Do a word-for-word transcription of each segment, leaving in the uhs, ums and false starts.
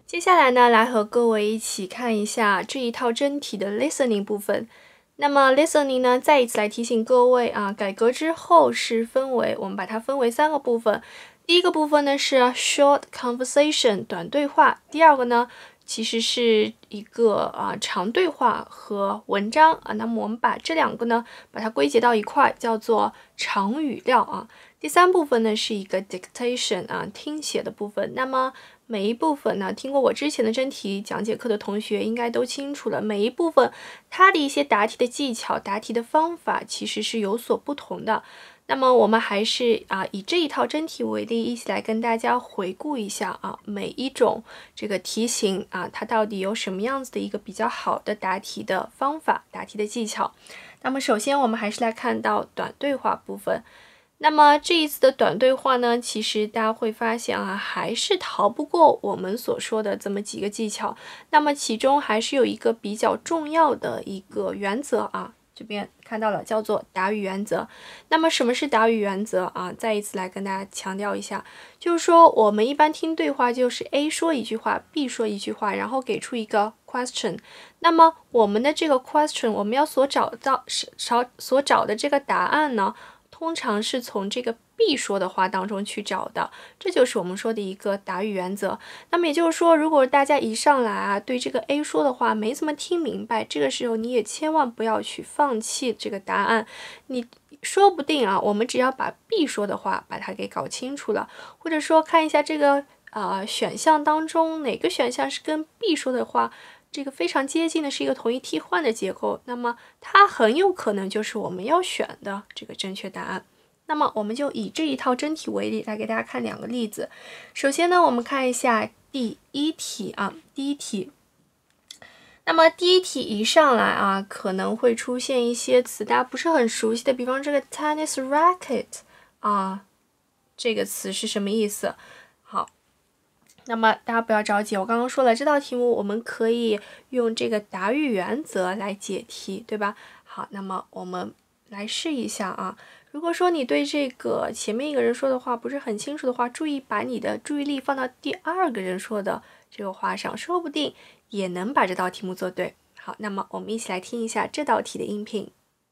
接下来呢，来和各位一起看一下这一套真题的 listening 部分。那么 listening 呢，再一次来提醒各位啊，改革之后是分为，我们把它分为三个部分。第一个部分呢是 short conversation 短对话，第二个呢其实是一个啊长对话和文章啊。那么我们把这两个呢把它归结到一块，叫做长语料啊。第三部分呢是一个 dictation 啊听写的部分。那么每一部分呢，听过我之前的真题讲解课的同学应该都清楚了，每一部分它的一些答题的技巧、答题的方法其实是有所不同的。那么我们还是啊以这一套真题为例，一起来跟大家回顾一下啊每一种这个题型啊，它到底有什么样子的一个比较好的答题的方法、答题的技巧。那么首先我们还是来看到短对话部分。那么这一次的短对话呢，其实大家会发现啊，还是逃不过我们所说的这么几个技巧。那么其中还是有一个比较重要的一个原则啊，这边看到了，叫做答语原则。那么什么是答语原则啊？再一次来跟大家强调一下，就是说我们一般听对话就是 A 说一句话 ，B 说一句话，然后给出一个 question。那么我们的这个 question， 我们要所找到所所找的这个答案呢，通常是从这个 B 说的话当中去找的，这就是我们说的一个答语原则。那么也就是说，如果大家一上来啊对这个 A 说的话没怎么听明白，这个时候你也千万不要去放弃这个答案。你说不定啊，我们只要把 B 说的话把它给搞清楚了，或者说看一下这个呃选项当中哪个选项是跟 B 说的话这个非常接近的，是一个同义替换的结构，那么它很有可能就是我们要选的这个正确答案。那么我们就以这一套真题为例，来给大家看两个例子。首先呢，我们看一下第一题啊，第一题。那么第一题一上来啊，可能会出现一些词大家不是很熟悉的，比方这个 tennis racket 啊，这个词是什么意思？好。那么大家不要着急，我刚刚说了，这道题目我们可以用这个答语原则来解题，对吧？好，那么我们来试一下啊。如果说你对这个前面一个人说的话不是很清楚的话，注意把你的注意力放到第二个人说的这个话上，说不定也能把这道题目做对。好，那么我们一起来听一下这道题的音频。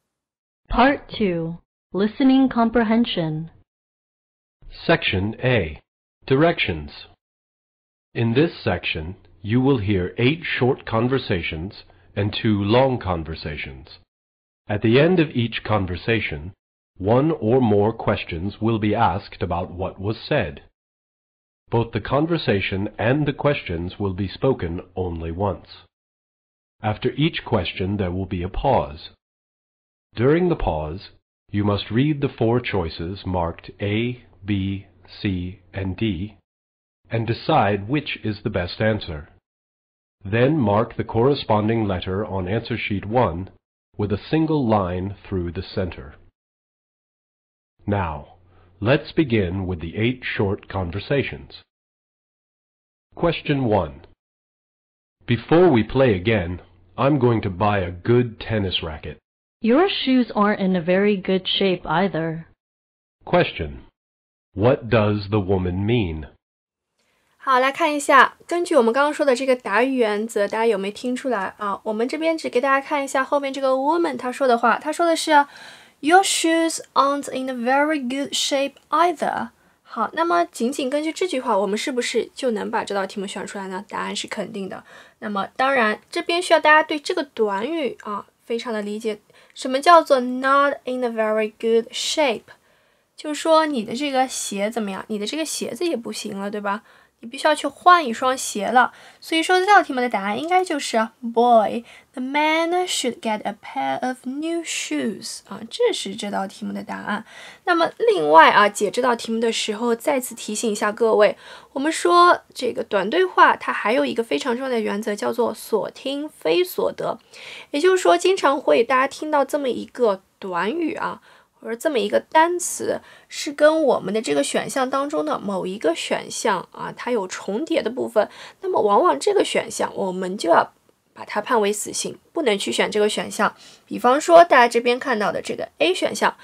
Part two, Listening Comprehension. Section A, Directions. In this section, you will hear eight short conversations and two long conversations. At the end of each conversation, one or more questions will be asked about what was said. Both the conversation and the questions will be spoken only once. After each question, there will be a pause. During the pause, you must read the four choices marked A, B, C, and D, and decide which is the best answer. Then mark the corresponding letter on answer sheet one with a single line through the center. Now, let's begin with the eight short conversations. Question one. Before we play again, I'm going to buy a good tennis racket. Your shoes aren't in a very good shape either. Question. What does the woman mean? 好，来看一下，根据我们刚刚说的这个答语原则，大家有没有听出来啊？我们这边只给大家看一下后面这个 woman 她说的话，她说的是 Your shoes aren't in a very good shape either。 好，那么仅仅根据这句话，我们是不是就能把这道题目选出来呢？答案是肯定的。那么当然，这边需要大家对这个短语啊非常的理解，什么叫做 not in a very good shape？ 就是说你的这个鞋怎么样？你的这个鞋子也不行了，对吧？你必须要去换一双鞋了，所以说这道题目的答案应该就是 Boy, the man should get a pair of new shoes 啊，这是这道题目的答案。那么另外啊，解这道题目的时候，再次提醒一下各位，我们说这个短对话它还有一个非常重要的原则，叫做所听非所得。也就是说，经常会大家听到这么一个短语啊，或者这么一个单词是跟我们的这个选项当中的某一个选项啊，它有重叠的部分，那么往往这个选项我们就要把它判为死刑，不能去选这个选项。比方说大家这边看到的这个 A 选项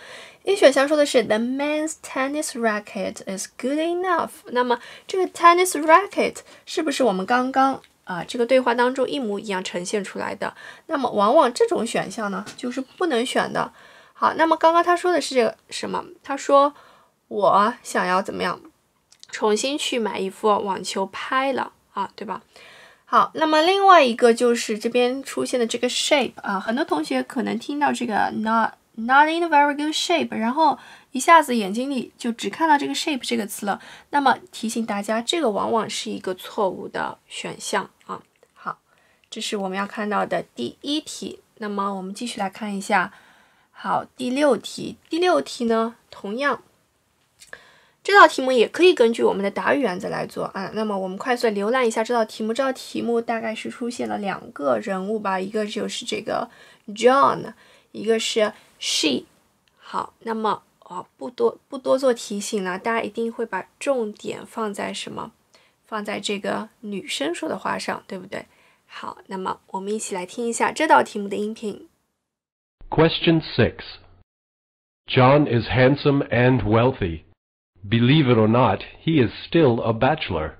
A 选项说的是 The man's tennis racket is good enough。那么这个 tennis racket 是不是我们刚刚啊这个对话当中一模一样呈现出来的？那么往往这种选项呢就是不能选的。好，那么刚刚他说的是这个什么？他说我想要怎么样重新去买一副网球拍了啊，对吧？好，那么另外一个就是这边出现的这个 shape 啊，很多同学可能听到这个 not not in a very good shape， 然后一下子眼睛里就只看到这个 shape 这个词了。那么提醒大家，这个往往是一个错误的选项啊。好，这是我们要看到的第一题。那么我们继续来看一下，好，第六题。第六题呢，同样。这道题目也可以根据我们的答语原则来做啊。那么我们快速浏览一下这道题目。这道题目大概是出现了两个人物吧，一个就是这个 John， 一个是 she。好，那么哦，不多不多做提醒了，大家一定会把重点放在什么？放在这个女生说的话上，对不对？好，那么我们一起来听一下这道题目的音频。 Question six. John is handsome and wealthy.Believe it or not, he is still a bachelor.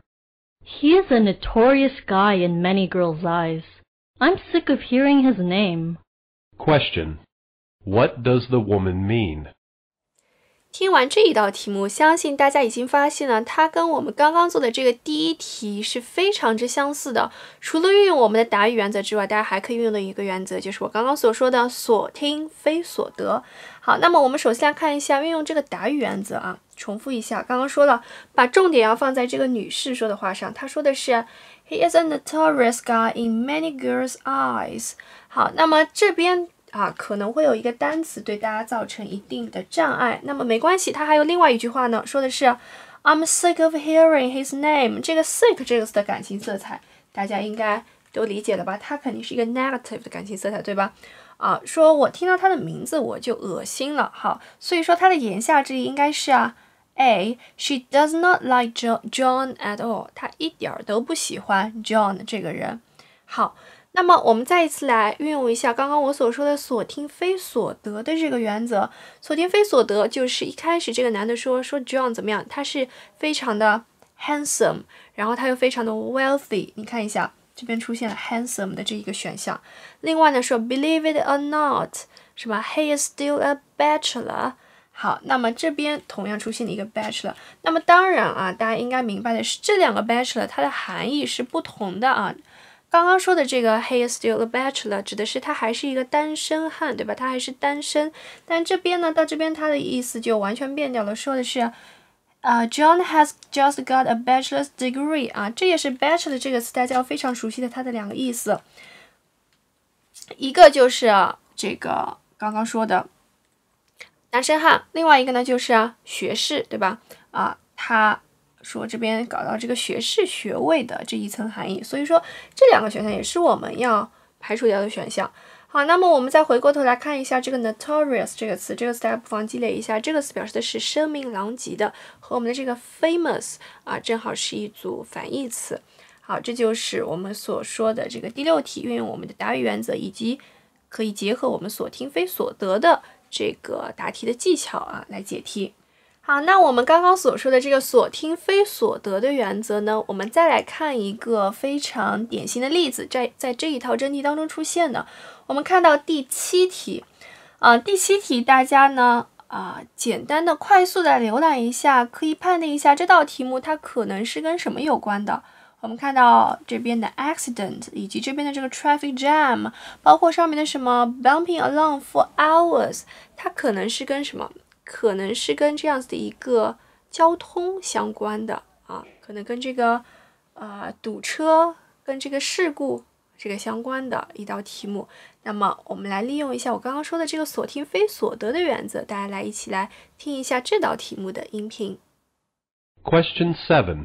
He is a notorious guy in many girls' eyes. I'm sick of hearing his name. Question. What does the woman mean? 听完这一道题目，相信大家已经发现了，它跟我们刚刚做的这个第一题是非常之相似的。除了运用我们的答语原则之外，大家还可以运用的一个原则，就是我刚刚所说的所听非所得。好，那么我们首先来看一下运用这个答语原则啊。重复一下，刚刚说了，把重点要放在这个女士说的话上。她说的是 He is a notorious guy in many girls' eyes。 好，那么这边啊可能会有一个单词对大家造成一定的障碍，那么没关系，它还有另外一句话呢，说的是 I'm sick of hearing his name。 这个 sick 这个词的感情色彩大家应该都理解了吧，它肯定是一个 negative 的感情色彩，对吧？啊，说我听到他的名字我就恶心了。好，所以说它的言下之意应该是啊A. She does not like John at all。 她一点都不喜欢 John 这个人。好，那么我们再一次来运用一下刚刚我所说的所听非所得的这个原则。所听非所得就是一开始这个男的说说 John 怎么样，他是非常的 handsome， 然后他又非常的 wealthy。 你看一下这边出现了 handsome 的这一个选项。另外呢说 believe it or not， 是吧？ He is still a bachelor。好，那么这边同样出现了一个 bachelor。 那么当然啊，大家应该明白的是这两个 bachelor 它的含义是不同的啊。刚刚说的这个 he is still a bachelor 指的是他还是一个单身汉，对吧？他还是单身。但这边呢，到这边他的意思就完全变掉了，说的是uh, John has just got a bachelor's degree 啊，这也是 bachelor 这个词大家要非常熟悉的它的两个意思。一个就是这个刚刚说的单身汉，另外一个呢就是学士，对吧？啊，他说这边搞到这个学士学位的这一层含义，所以说这两个选项也是我们要排除掉的选项。好，那么我们再回过头来看一下这个 notorious 这个词，这个词大家不妨积累一下，这个词表示的是声名狼藉的，和我们的这个 famous 啊正好是一组反义词。好，这就是我们所说的这个第六题，运用我们的答语原则，以及可以结合我们所听非所得的这个答题的技巧啊来解题。好，那我们刚刚所说的这个所听非所得的原则呢，我们再来看一个非常典型的例子，在在这一套真题当中出现的。我们看到第七题，啊、呃，第七题大家呢啊、呃，简单的快速的浏览一下，可以判定一下这道题目它可能是跟什么有关的。我们看到这边的 accident 以及这边的这个 traffic jam， 包括上面的什么 bumping along for hours， 它可能是跟什么？可能是跟这样子的一个交通相关的啊，可能跟这个呃堵车跟这个事故这个相关的一道题目。那么我们来利用一下我刚刚说的这个所听非所得的原则，大家来一起来听一下这道题目的音频。 Question seven.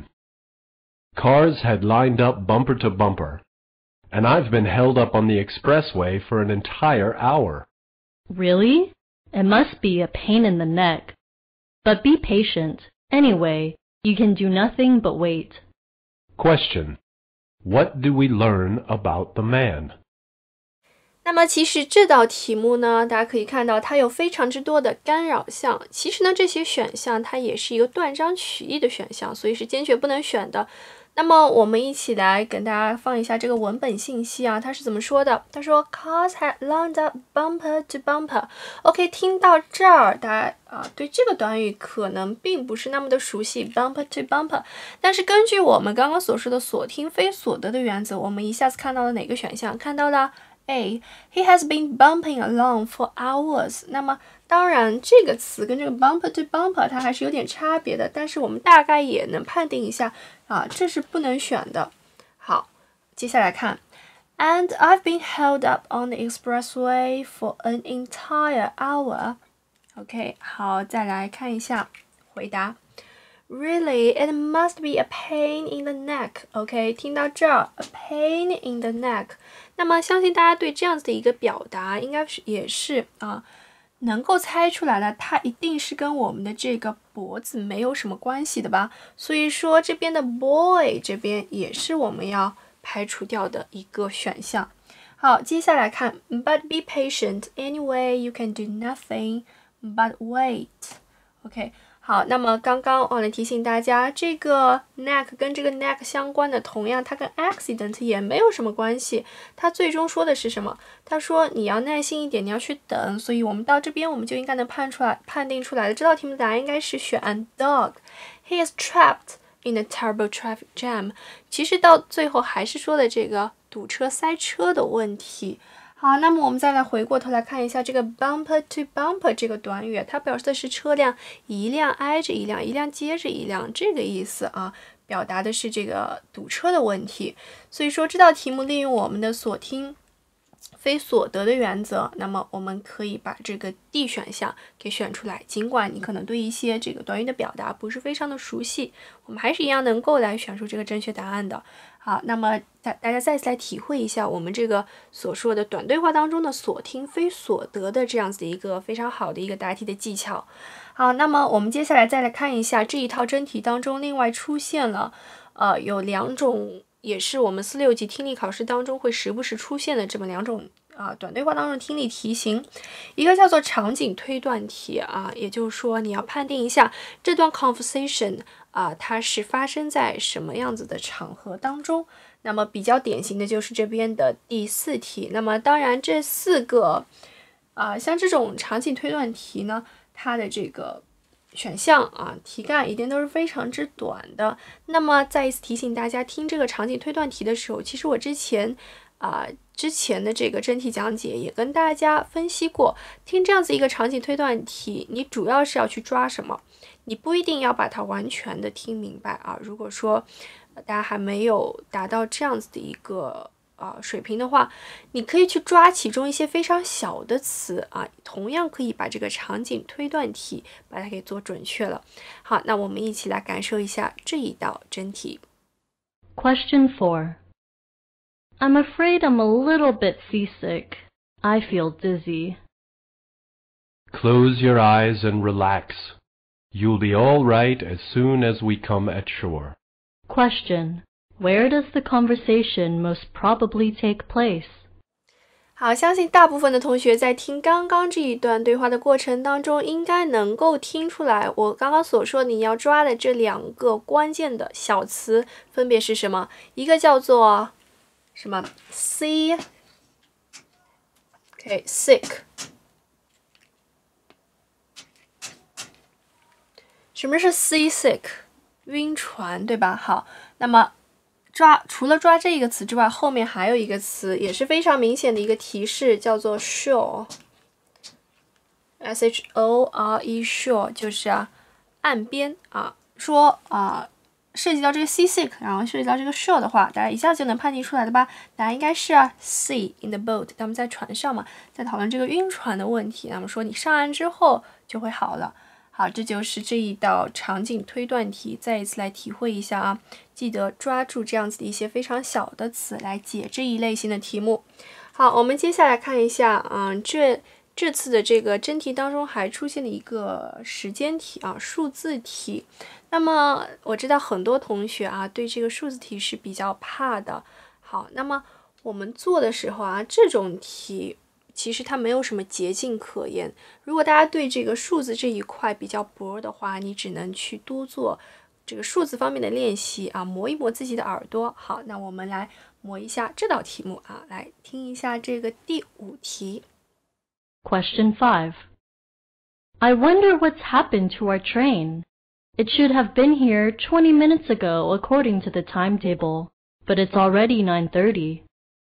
Cars had lined up bumper to bumper, and I've been held up on the expressway for an entire hour. Really? It must be a pain in the neck. But be patient. Anyway, you can do nothing but wait. Question. What do we learn about the man? 那么其实这道题目呢，大家可以看到它有非常之多的干扰项。其实呢，这些选项它也是一个断章取义的选项，所以是坚决不能选的。那么我们一起来跟大家放一下这个文本信息啊，它是怎么说的？他说 Cars had lined up bumper to bumper。OK， 听到这儿，大家啊对这个短语可能并不是那么的熟悉 ，bumper to bumper。但是根据我们刚刚所说的所听非所得的原则，我们一下子看到了哪个选项？看到了 A， He has been bumping along for hours。那么当然，这个词跟这个 bumper to bumper 它还是有点差别的，但是我们大概也能判定一下啊，这是不能选的。好，接下来看 ，And I've been held up on the expressway for an entire hour。OK， 好，再来看一下回答。Really, it must be a pain in the neck. OK， 听到这儿 ，a pain in the neck。那么相信大家对这样子的一个表达，应该是也是啊，能够猜出来了，它一定是跟我们的这个脖子没有什么关系的吧？所以说这边的 boy 这边也是我们要排除掉的一个选项。好，接下来看 ，But be patient. Anyway, you can do nothing but wait. OK。好，那么刚刚忘了提醒大家，这个 neck 跟这个 neck 相关的，同样它跟 accident 也没有什么关系。它最终说的是什么？他说你要耐心一点，你要去等。所以我们到这边我们就应该能判出来、判定出来了。这道题目的答案应该是选 dog. He is trapped in a terrible traffic jam. 其实到最后还是说的这个堵车、塞车的问题。好，那么我们再来回过头来看一下这个 bumper to bumper 这个短语，它表示的是车辆一辆挨着一辆，一辆接着一辆这个意思啊，表达的是这个堵车的问题。所以说这道题目利用我们的所听非所得的原则，那么我们可以把这个 D 选项给选出来。尽管你可能对一些这个短语的表达不是非常的熟悉，我们还是一样能够来选出这个正确答案的。好，那么大大家再次来体会一下我们这个所说的短对话当中的所听非所得的这样子的一个非常好的一个答题的技巧。好，那么我们接下来再来看一下这一套真题当中另外出现了呃有两种，也是我们四六级听力考试当中会时不时出现的这么两种啊、呃、短对话当中的听力题型，一个叫做场景推断题啊，也就是说你要判定一下这段 conversation 啊、呃、它是发生在什么样子的场合当中。那么比较典型的就是这边的第四题。那么当然这四个啊、呃、像这种场景推断题呢，它的这个选项啊，题干一定都是非常之短的。那么再一次提醒大家，听这个场景推断题的时候，其实我之前啊、呃、之前的这个真题讲解也跟大家分析过，听这样子一个场景推断题，你主要是要去抓什么？你不一定要把它完全的听明白啊。如果说、呃、大家还没有达到这样子的一个啊、呃，水平的话，你可以去抓其中一些非常小的词啊，同样可以把这个场景推断题把它给做准确了。好，那我们一起来感受一下这一道真题。 Question four. I'm afraid I'm a little bit seasick. I feel dizzy. Close your eyes and relax. You'll be all right as soon as we come at shore. Question.Where does the conversation most probably take place? 好，相信大部分的同学在听刚刚这一段对话的过程当中，应该能够听出来，我刚刚所说你要抓的这两个关键的小词分别是什么？一个叫做什么 ？sea， OK， sick。什么是 sea sick？ 晕船，对吧？好，那么抓除了抓这一个词之外，后面还有一个词也是非常明显的一个提示，叫做 shore， S H O R E shore 就是啊岸边啊。说啊涉及到这个 sea sick， 然后涉及到这个 shore 的话，大家一下就能判定出来的吧？答案应该是啊 sea in the boat， 他们在船上嘛，在讨论这个晕船的问题。那么说你上岸之后就会好了。好，这就是这一道场景推断题，再一次来体会一下啊！记得抓住这样子的一些非常小的词来解这一类型的题目。好，我们接下来看一下，嗯，这这次的这个真题当中还出现了一个时间题啊，数字题。那么我知道很多同学啊对这个数字题是比较怕的。好，那么我们做的时候啊，这种题其实它没有什么捷径可言。如果大家对这个数字这一块比较薄的话，你只能去多做这个数字方面的练习啊，磨一磨自己的耳朵。好，那我们来磨一下这道题目啊，来听一下这个第五题。 Question five. I wonder what's happened to our train. It should have been here twenty minutes ago according to the timetable, but it's already nine thirty.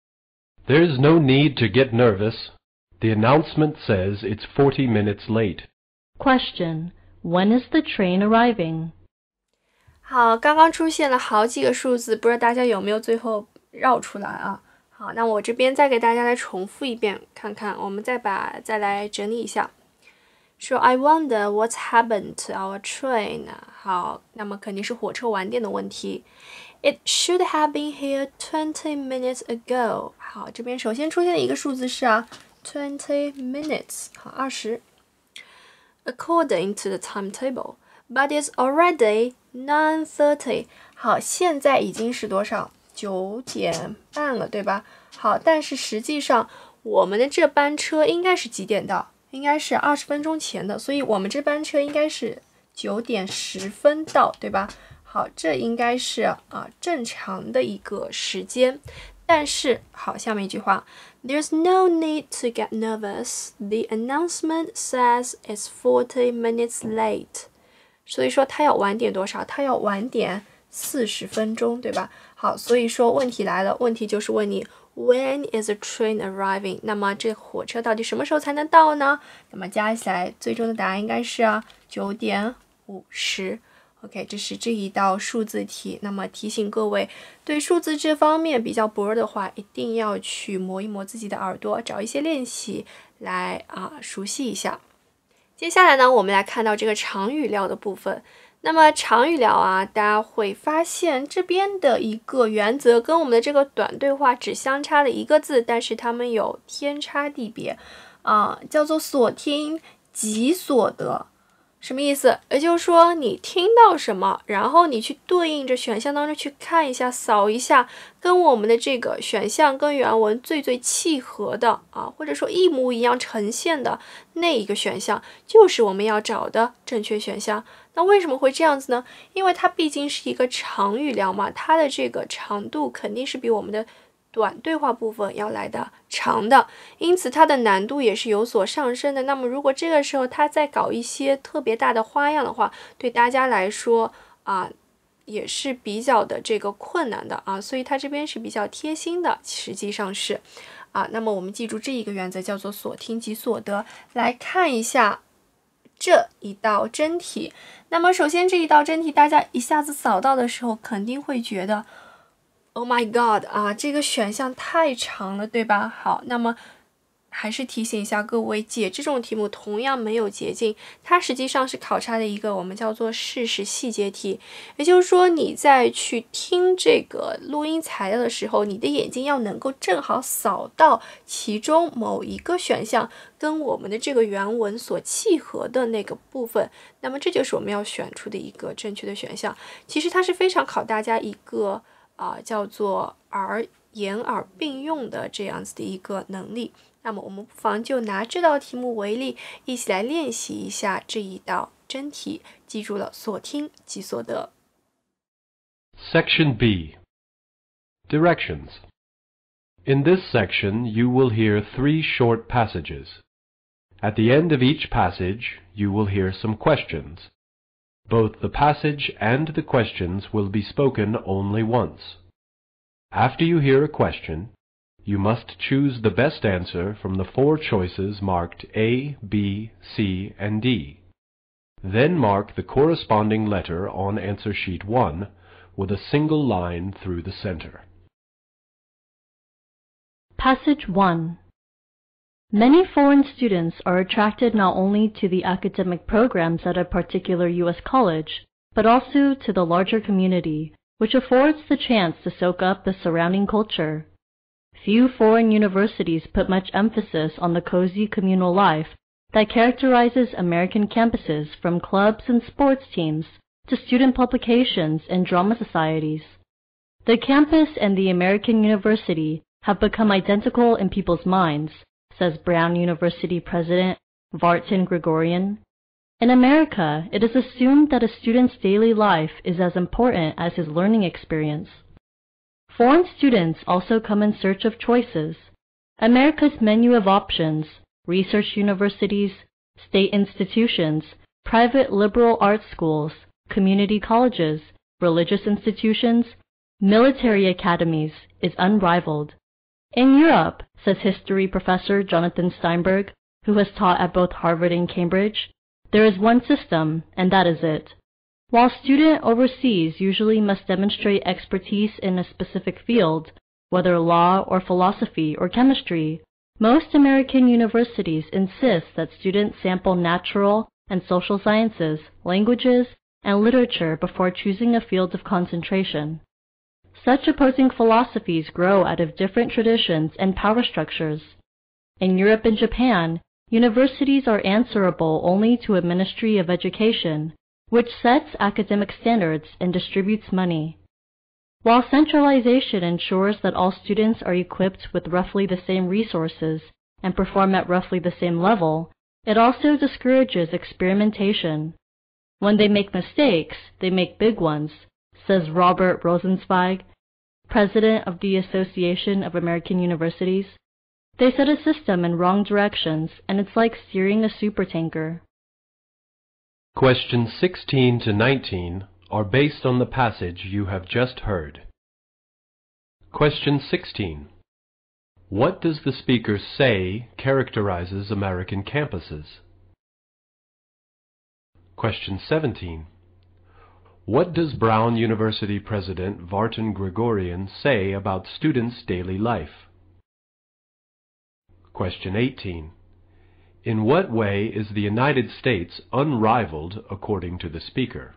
There's no need to get nervous. The announcement says it's forty minutes late. Question. When is the train arriving? 好，刚刚出现了好几个数字，不知道大家有没有最后绕出来啊？好，那我这边再给大家来重复一遍，看看，我们再把再来整理一下。说 I wonder what's happened to our train. 好，那么肯定是火车晚点的问题。It should have been here twenty minutes ago. 好，这边首先出现的一个数字是啊 twenty minutes. 好，二十。According to the timetable, but it's already nine thirty. 好，现在已经是多少？九点半了，对吧？好，但是实际上我们的这班车应该是几点到？应该是二十分钟前的，所以我们这班车应该是九点十分到，对吧？好，这应该是啊正常的一个时间。但是好，下面一句话 ，There's no need to get nervous. The announcement says it's forty minutes late. 所以说它要晚点多少？它要晚点四十分钟，对吧？好，所以说问题来了，问题就是问你 When is the train arriving? 那么这火车到底什么时候才能到呢？那么加起来最终的答案应该是啊九点五十。OK， 这是这一道数字题。那么提醒各位，对数字这方面比较薄的话，一定要去磨一磨自己的耳朵，找一些练习来啊熟悉一下。接下来呢，我们来看到这个长语料的部分。那么长语料啊，大家会发现这边的一个原则跟我们的这个短对话只相差了一个字，但是它们有天差地别啊、呃，叫做所听即所得。什么意思？也就是说，你听到什么，然后你去对应着选项当中去看一下、扫一下，跟我们的这个选项跟原文最最契合的啊，或者说一模一样呈现的那一个选项，就是我们要找的正确选项。那为什么会这样子呢？因为它毕竟是一个长语料嘛，它的这个长度肯定是比我们的短对话部分要来的长的，因此它的难度也是有所上升的。那么如果这个时候它再搞一些特别大的花样的话，对大家来说啊也是比较的这个困难的啊，所以它这边是比较贴心的，实际上是啊。那么我们记住这一个原则叫做所听即所得。来看一下这一道真题。那么首先这一道真题大家一下子扫到的时候肯定会觉得Oh my god 啊，这个选项太长了，对吧？好，那么还是提醒一下各位，解这种题目同样没有捷径，它实际上是考察的一个我们叫做事实细节题。也就是说，你在去听这个录音材料的时候，你的眼睛要能够正好扫到其中某一个选项跟我们的这个原文所契合的那个部分，那么这就是我们要选出的一个正确的选项。其实它是非常考大家一个啊、呃，叫做耳眼耳并用的这样子的一个能力。那么我们不妨就拿这道题目为例，一起来练习一下这一道真题。记住了，所听即所得。 Section B. Directions. In this section, you will hear three short passages. At the end of each passage, you will hear some questions. Both the passage and the questions will be spoken only once. After you hear a question, you must choose the best answer from the four choices marked A, B, C, and D. Then mark the corresponding letter on answer sheet one with a single line through the center. Passage one. Many foreign students are attracted not only to the academic programs at a particular U S college, but also to the larger community, which affords the chance to soak up the surrounding culture. Few foreign universities put much emphasis on the cozy communal life that characterizes American campuses, from clubs and sports teams to student publications and drama societies. The campus and the American university have become identical in people's minds, says Brown University President Vartan Gregorian. In America, it is assumed that a student's daily life is as important as his learning experience. Foreign students also come in search of choices. America's menu of options, research universities, state institutions, private liberal arts schools, community colleges, religious institutions, military academies, is unrivaled. In Europe, says history professor Jonathan Steinberg, who has taught at both Harvard and Cambridge, there is one system, and that is it. While student overseas usually must demonstrate expertise in a specific field, whether law or philosophy or chemistry, most American universities insist that students sample natural and social sciences, languages, and literature before choosing a field of concentration. Such opposing philosophies grow out of different traditions and power structures. In Europe and Japan, universities are answerable only to a Ministry of Education, which sets academic standards and distributes money. While centralization ensures that all students are equipped with roughly the same resources and perform at roughly the same level, it also discourages experimentation. When they make mistakes, they make big ones, says Robert Rosenzweig, president of the Association of American Universities. They set a system in wrong directions, and it's like steering a supertanker. Questions sixteen to nineteen are based on the passage you have just heard. Question sixteen. What does the speaker say characterizes American campuses? Question seventeen. What does Brown University President Vartan Gregorian say about students' daily life? Question eighteen. In what way is the United States unrivaled according to the speaker?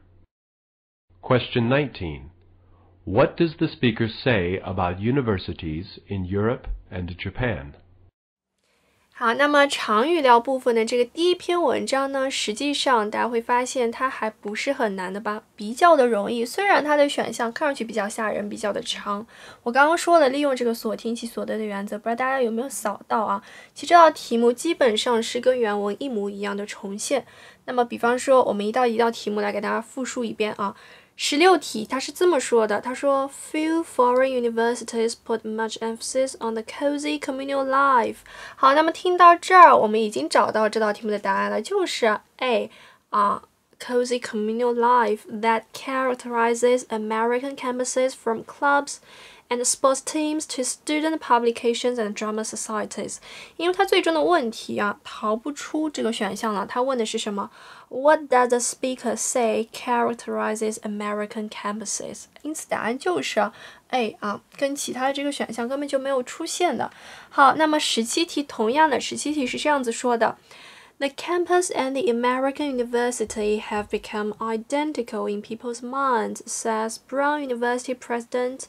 Question nineteen. What does the speaker say about universities in Europe and Japan? 好，那么长语聊部分的这个第一篇文章呢，实际上大家会发现它还不是很难的吧，比较的容易。虽然它的选项看上去比较吓人，比较的长。我刚刚说了，利用这个所听其所得的原则，不知道大家有没有扫到啊？其实这道题目基本上是跟原文一模一样的重现。那么比方说，我们一道一道题目来给大家复述一遍啊。十六题，他是这么说的，他说 Few foreign universities put much emphasis on the cozy communal life。 好，那么听到这儿，我们已经找到这道题目的答案了，就是 A 啊、uh, cozy communal life that characterizes American campuses from clubs and sports teams to student publications and drama societies。 因为它最终的问题啊，逃不出这个选项了，它问的是什么？ What does the speaker say characterizes American campuses？ 因此答案就是 A 啊，跟其他的这个选项根本就没有出现的。好，那么十七题同样的，十七题是这样子说的。The campus and the American university have become identical in people's minds, says Brown University President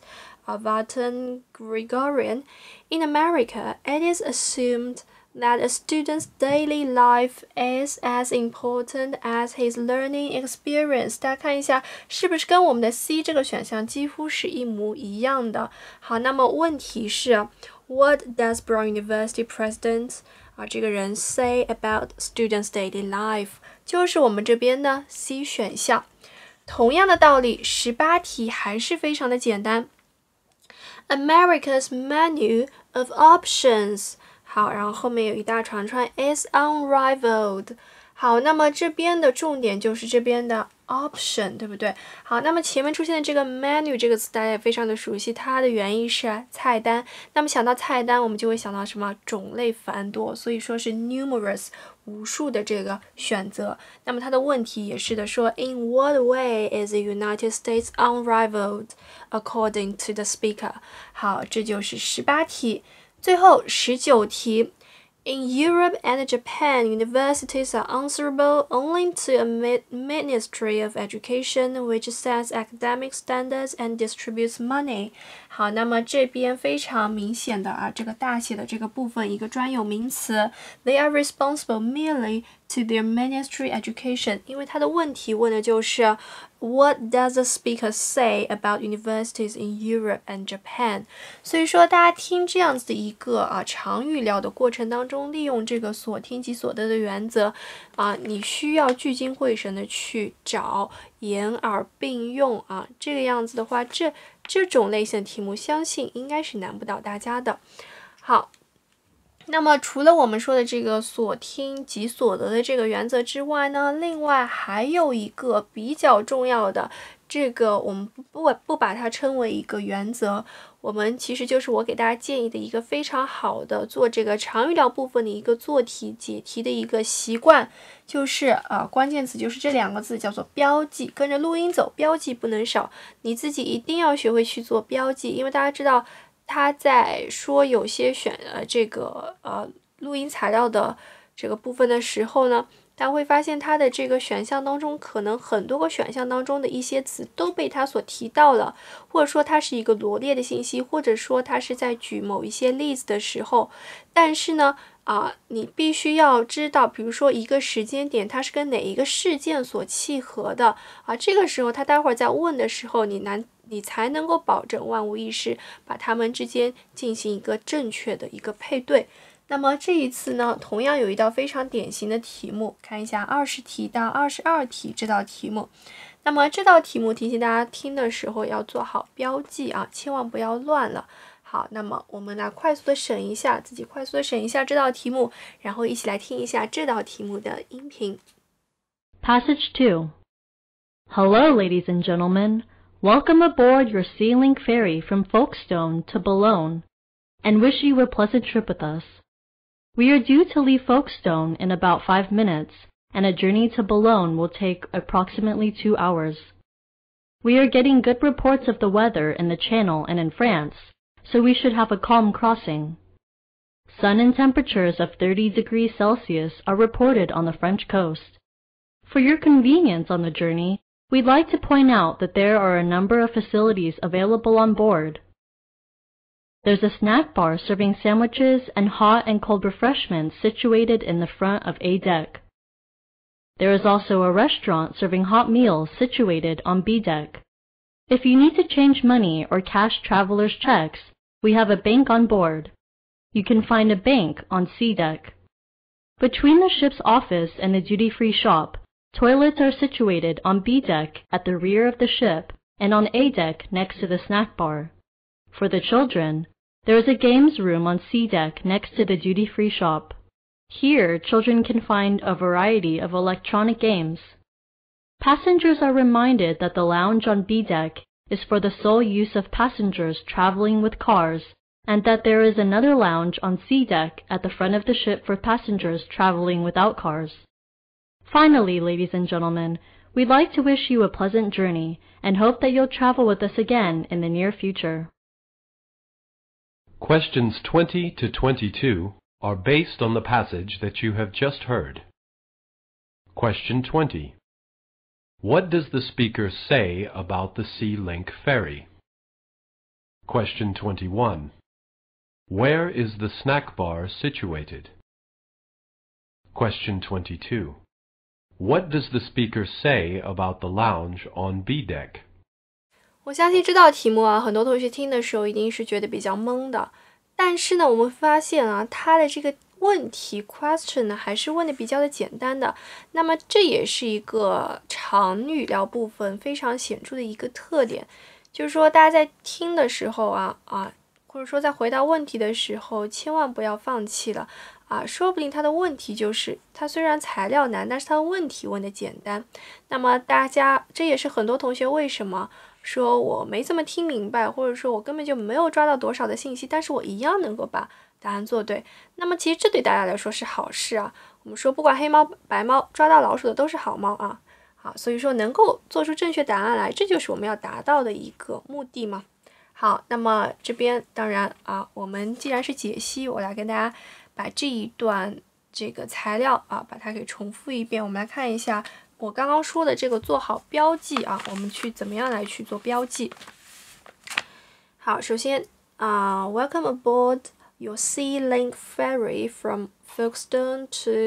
Vartan Gregorian. In America, it is assumed that a student's daily life is as important as his learning experience. 大家看一下，是不是跟我们的 C 这个选项几乎是一模一样的？好，那么问题是 What does Brown University President 啊这个人 say about students' daily life？ 就是我们这边的 C 选项。同样的道理，十八题还是非常的简单。America's menu of options。好，然后后面有一大串串 is unrivaled。 好，那么这边的重点就是这边的 option， 对不对？好，那么前面出现的这个 menu 这个词大家也非常的熟悉，它的原意是菜单。那么想到菜单，我们就会想到什么？种类繁多，所以说是 numerous 无数的这个选择。那么它的问题也是的，说 In what way is the United States unrivaled according to the speaker？ 好，这就是十八题。最后十九题 In Europe and Japan, universities are answerable only to a Ministry of Education which sets academic standards and distributes money. 好，那么这边非常明显的啊，这个大写的这个部分一个专有名词 They are responsible merely to their ministry education， 因为他的问题问的就是 What does the speaker say about universities in Europe and Japan？ 所以说大家听这样子的一个啊长语聊的过程当中，利用这个所听即所得的原则啊，你需要聚精会神的去找言而并用啊，这个样子的话，这这种类型的题目相信应该是难不倒大家的。好。那么除了我们说的这个所听即所得的这个原则之外呢，另外还有一个比较重要的，这个我们不不把它称为一个原则，我们其实就是我给大家建议的一个非常好的做这个长语聊部分的一个做题解题的一个习惯，就是呃关键词就是这两个字，叫做标记，跟着录音走，标记不能少，你自己一定要学会去做标记，因为大家知道。他在说有些选呃这个呃录音材料的这个部分的时候呢，大家会发现他的这个选项当中，可能很多个选项当中的一些词都被他所提到了，或者说它是一个罗列的信息，或者说他是在举某一些例子的时候，但是呢啊，你必须要知道，比如说一个时间点，它是跟哪一个事件所契合的啊，这个时候他待会儿在问的时候，你难。你才能够保证万无一失，把它们之间进行一个正确的一个配对。那么这一次呢，同样有一道非常典型的题目，看一下二十题到二十二题这道题目。那么这道题目提醒大家听的时候要做好标记啊，千万不要乱了。好，那么我们来快速的审一下，自己快速的审一下这道题目，然后一起来听一下这道题目的音频。 Passage two. Hello, ladies and gentlemen.Welcome aboard your Sea Link ferry from Folkestone to Boulogne, and wish you a pleasant trip with us. We are due to leave Folkestone in about five minutes, and a journey to Boulogne will take approximately two hours. We are getting good reports of the weather in the Channel and in France, so we should have a calm crossing. Sun and temperatures of thirty degrees Celsius are reported on the French coast. For your convenience on the journey,We'd like to point out that there are a number of facilities available on board. There's a snack bar serving sandwiches and hot and cold refreshments situated in the front of A deck. There is also a restaurant serving hot meals situated on B deck. If you need to change money or cash traveler's checks, we have a bank on board. You can find a bank on C deck. Between the ship's office and the duty-free shop,Toilets are situated on B deck at the rear of the ship and on A deck next to the snack bar. For the children, there is a games room on C deck next to the duty-free shop. Here, children can find a variety of electronic games. Passengers are reminded that the lounge on B deck is for the sole use of passengers traveling with cars, and that there is another lounge on C deck at the front of the ship for passengers traveling without cars.Finally, ladies and gentlemen, we'd like to wish you a pleasant journey and hope that you'll travel with us again in the near future. Questions twenty to twenty-two are based on the passage that you have just heard. Question twenty. What does the speaker say about the Sea Link ferry? Question twenty-one. Where is the snack bar situated? Question twenty-two.What does the speaker say about the lounge on B deck? 我相信这道题目啊，很多同学听的时候一定是觉得比较懵的。但是呢，我们发现啊，它的这个问题 question 呢，还是问的比较的简单的。那么这也是一个长语聊部分非常显著的一个特点，就是说大家在听的时候啊啊，或者说在回答问题的时候，千万不要放弃了。啊，说不定他的问题就是他虽然材料难，但是他的问题问的简单。那么大家，这也是很多同学为什么说我没怎么听明白，或者说我根本就没有抓到多少的信息，但是我一样能够把答案做对。那么其实这对大家来说是好事啊。我们说不管黑猫白猫，抓到老鼠的都是好猫啊。好，所以说能够做出正确答案来，这就是我们要达到的一个目的嘛。好，那么这边当然啊，我们既然是解析，我来跟大家把这一段这个材料啊，把它给重复一遍。我们来看一下我刚刚说的这个做好标记啊，我们去怎么样来去做标记。好，首先啊、uh,，Welcome aboard your Sea Link ferry from Folkestone to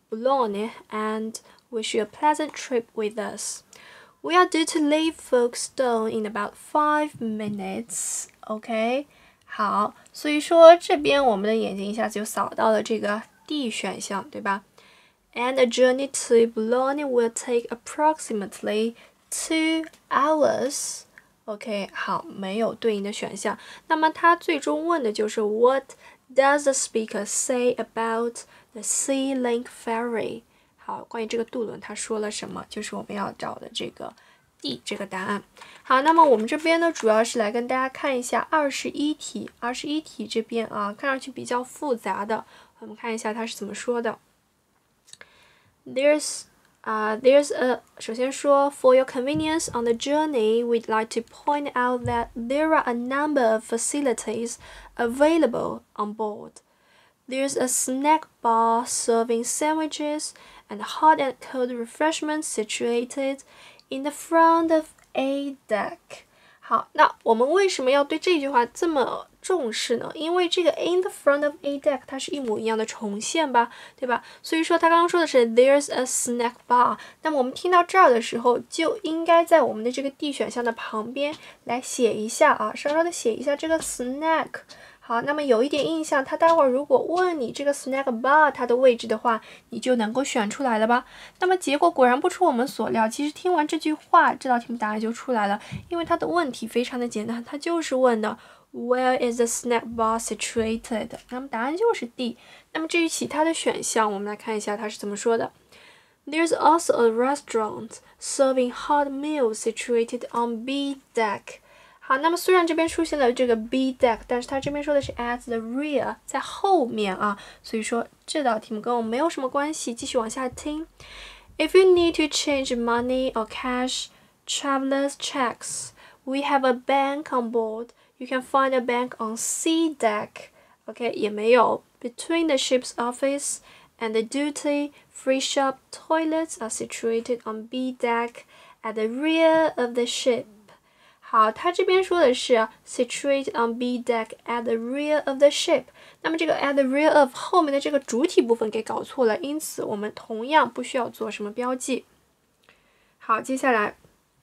Boulogne and wish you a pleasant trip with us. We are due to leave Folkestone in about five minutes. OK， 好，所以说这边我们的眼睛一下子就扫到了这个 D 选项，对吧？ And a journey to Boulogne will take approximately two hours. OK， 好，没有对应的选项。那么它最终问的就是 What does the speaker say about the Sea Link Ferry？ 好，关于这个渡轮他说了什么？就是我们要找的这个 D 这个答案。好，那么我们这边呢，主要是来跟大家看一下二十一题。二十一题这边啊，看上去比较复杂的，我们看一下它是怎么说的。There's Uh, there's a 首先说 For your convenience on the journey, we'd like to point out that there are a number of facilities available on board. There's a snack bar serving sandwiches and hot and cold refreshments situated in the front of A deck. 好，那我们为什么要对这句话这么重视呢？因为这个 in the front of A deck 它是一模一样的重现吧，对吧？所以说他刚刚说的是 there's a snack bar， 那么我们听到这儿的时候，就应该在我们的这个 D 选项的旁边来写一下啊，稍稍的写一下这个 snack。好，那么有一点印象，他待会儿如果问你这个 snack bar 它的位置的话，你就能够选出来了吧？那么结果果然不出我们所料，其实听完这句话，这道题目答案就出来了，因为它的问题非常的简单，它就是问的 Where is the snack bar situated？ 那么答案就是 D。那么至于其他的选项，我们来看一下它是怎么说的。There's also a restaurant serving hot meals situated on B deck。好，那么虽然这边出现了这个 B deck， 但是它这边说的是 at the rear， 在后面啊，所以说这道题目跟我们没有什么关系。继续往下听。If you need to change money or cash traveler's checks, we have a bank on board. You can find a bank on C deck. OK， 也没有。Between the ship's office and the duty-free shop, toilets are situated on B deck at the rear of the ship.好，它这边说的是 situated on B deck at the rear of the ship。那么这个 at the rear of 后面的这个主体部分给搞错了，因此我们同样不需要做什么标记。好，接下来，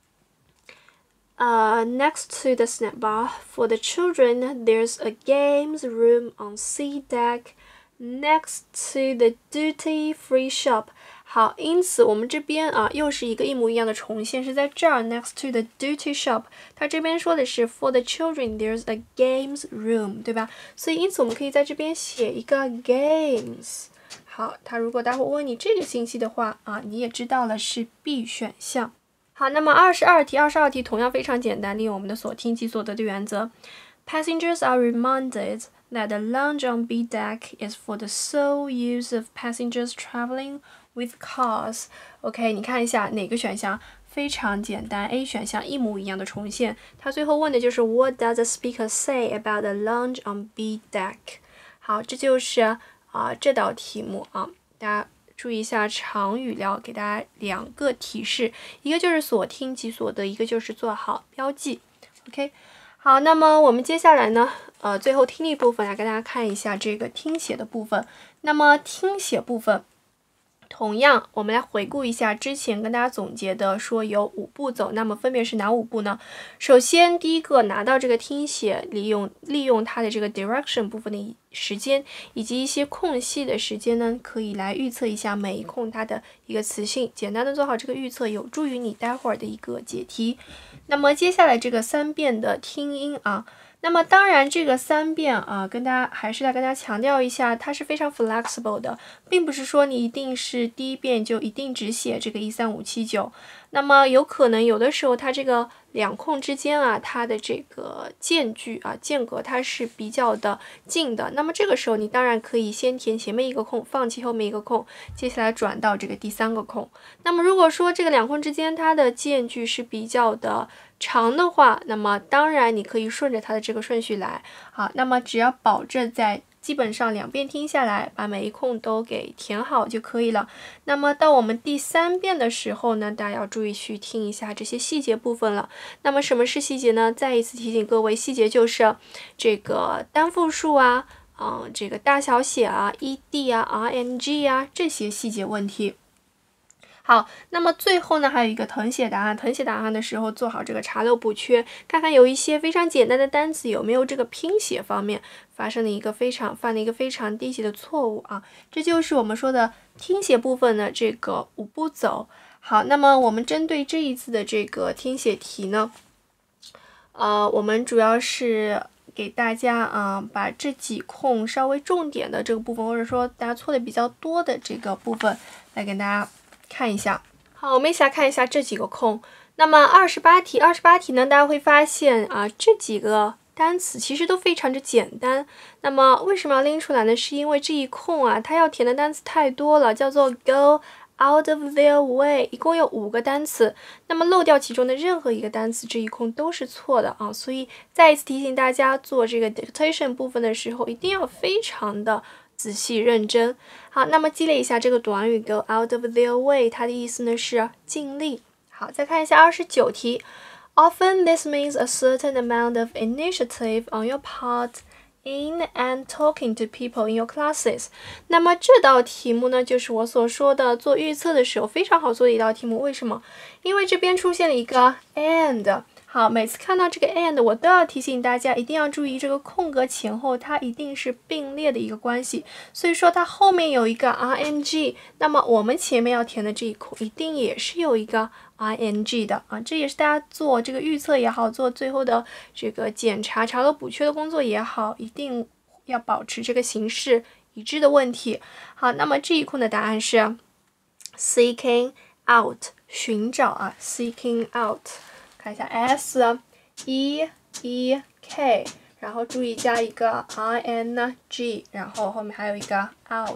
呃、uh, next to the snack bar for the children, there's a games room on C deck next to the duty-free shop。好，因此我们这边啊又是一个一模一样的重现，是在这儿 next to the duty shop， 它这边说的是 for the children there's a games room， 对吧？所以因此我们可以在这边写一个 games。好，他如果待会问你这个信息的话啊，你也知道了是 B 选项。好，那么二十二题，二十二题同样非常简单，利用我们的所听即所得的原则。Passengers are reminded that the lounge on B deck is for the sole use of passengers traveling with cars. OK， 你看一下哪个选项非常简单 ，A 选项一模一样的重现。它最后问的就是 What does the speaker say about the lounge on B deck？ 好，这就是啊、呃、这道题目啊，大家注意一下长语料，给大家两个提示，一个就是所听即所得，一个就是做好标记。OK。好，那么我们接下来呢，呃，最后听力部分来跟大家看一下这个听写的部分。那么听写部分，同样我们来回顾一下之前跟大家总结的，说有五步走，那么分别是哪五步呢？首先，第一个拿到这个听写，利用利用它的这个 direction 部分的时间，以及一些空隙的时间呢，可以来预测一下每一空它的一个词性，简单的做好这个预测，有助于你待会儿的一个解题。那么接下来这个三遍的听音啊，那么当然这个三遍啊，跟大家还是来跟大家强调一下，它是非常 flexible 的，并不是说你一定是第一遍就一定只写这个一三五七九，那么有可能有的时候它这个两空之间啊，它的这个间距啊间隔它是比较的近的，那么这个时候你当然可以先填前面一个空，放弃后面一个空，接下来转到这个第三个空。那么如果说这个两空之间它的间距是比较的长的话，那么当然你可以顺着它的这个顺序来。好，那么只要保证在基本上两遍听下来，把每一空都给填好就可以了。那么到我们第三遍的时候呢，大家要注意去听一下这些细节部分了。那么什么是细节呢？再一次提醒各位，细节就是这个单复数啊、 啊、呃、这个大小写啊 ed 啊 rng 啊这些细节问题。好，那么最后呢，还有一个誊写答案。誊写答案的时候，做好这个查漏补缺，看看有一些非常简单的单词有没有这个拼写方面发生了一个非常犯了一个非常低级的错误啊。这就是我们说的听写部分的这个五步走。好，那么我们针对这一次的这个听写题呢，呃，我们主要是给大家啊、呃，把这几空稍微重点的这个部分，或者说大家错的比较多的这个部分，来给大家看一下。好，我们一起来看一下这几个空。那么二十八题，二十八题呢，大家会发现啊，这几个单词其实都非常之简单。那么为什么要拎出来呢？是因为这一空啊，它要填的单词太多了，叫做 go out of their way， 一共有五个单词。那么漏掉其中的任何一个单词，这一空都是错的啊。所以再一次提醒大家，做这个 dictation 部分的时候，一定要非常的仔细认真。好，那么积累一下这个短语 go out of their way， 它的意思呢是尽力。好，再看一下二十九题。Often this means a certain amount of initiative on your part in and talking to people in your classes。 那么这道题目呢，就是我所说的做预测的时候非常好做的一道题目。为什么？因为这边出现了一个 and。好，每次看到这个 and， 我都要提醒大家一定要注意这个空格前后，它一定是并列的一个关系。所以说它后面有一个 ing， 那么我们前面要填的这一空一定也是有一个 ing 的啊，这也是大家做这个预测也好，做最后的这个检查、查漏补缺的工作也好，一定要保持这个形式一致的问题。好，那么这一空的答案是 seeking out， 寻找啊 ，seeking out。看一下 S E E K， 然后注意加一个 I N G， 然后后面还有一个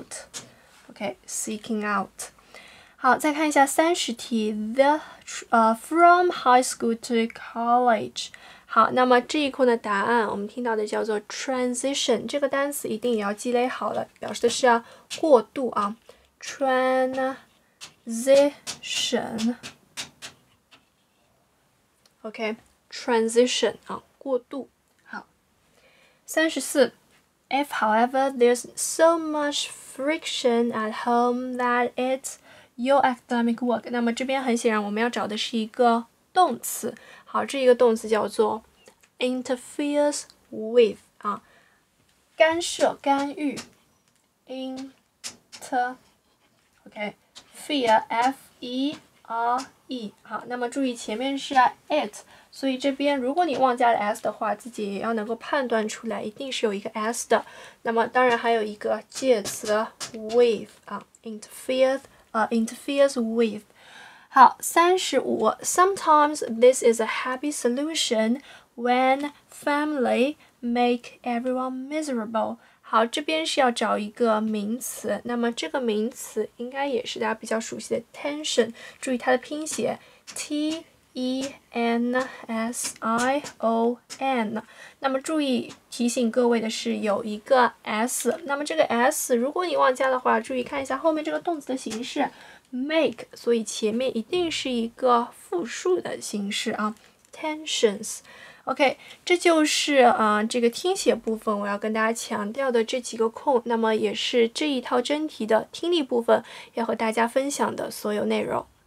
out。OK，seeking out。好，再看一下三十题 ，the 呃、uh, from high school to college。好，那么这一空的答案我们听到的叫做 transition， 这个单词一定也要积累好了，表示的是啊过渡啊 transition。OK，transition、okay, 啊，过渡。好，三十四 ，If however there's so much friction at home that it's your academic work， 那么这边很显然我们要找的是一个动词。好，这一个动词叫做 interferes with 啊，干涉、干预 inter。OK，fear F E R E。好，那么注意前面是 it， 所以这边如果你忘加了 s 的话，自己也要能够判断出来，一定是有一个 s 的。那么当然还有一个介词 with 啊 ，interferes 啊、uh, interferes with。好，三十五 ，Sometimes this is a happy solution when family make everyone miserable。好，这边是要找一个名词，那么这个名词应该也是大家比较熟悉的 tension， 注意它的拼写 T E N S I O N。那么注意提醒各位的是有一个 s， 那么这个 s 如果你忘加的话，注意看一下后面这个动词的形式 make， 所以前面一定是一个复数的形式啊 tensions。OK， 这就是啊、呃、这个听写部分我要跟大家强调的这几个空，那么也是这一套真题的听力部分要和大家分享的所有内容。